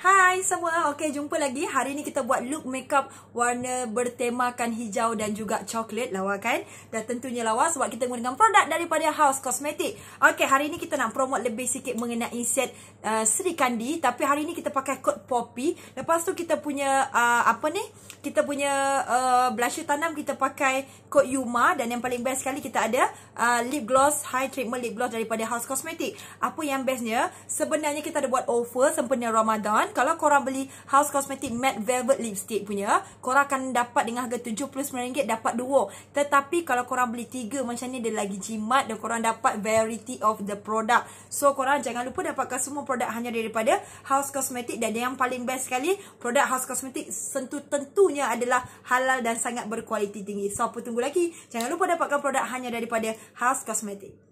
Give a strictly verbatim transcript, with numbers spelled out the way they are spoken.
Hai semua, okey jumpa lagi. Hari ni kita buat look makeup warna bertemakan hijau dan juga coklat lawa kan. Dan tentunya lawa sebab kita menggunakan produk daripada HAUS Cosmetics. Okey, hari ni kita nak promote lebih sikit mengenai set uh, Sri Kandi. Tapi hari ni kita pakai kod Poppy. Lepas tu kita punya uh, apa ni? Kita punya uh, blusher tanam kita pakai kod Yuma. Dan yang paling best sekali kita ada uh, lip gloss, high treatment lip gloss daripada HAUS Cosmetics. Apa yang bestnya? Sebenarnya kita ada buat offer sempena Ramadan. Kalau korang beli HAUS Cosmetics Matte Velvet Lipstick punya, korang akan dapat dengan harga tujuh puluh sembilan ringgit dapat dua. Tetapi kalau korang beli tiga macam ni, dia lagi jimat dan korang dapat variety of the product. So korang jangan lupa dapatkan semua produk hanya daripada HAUS Cosmetics. Dan yang paling best sekali, produk HAUS Cosmetics tentu tentunya adalah halal dan sangat berkualiti tinggi. So apa tunggu lagi? Jangan lupa dapatkan produk hanya daripada HAUS Cosmetics.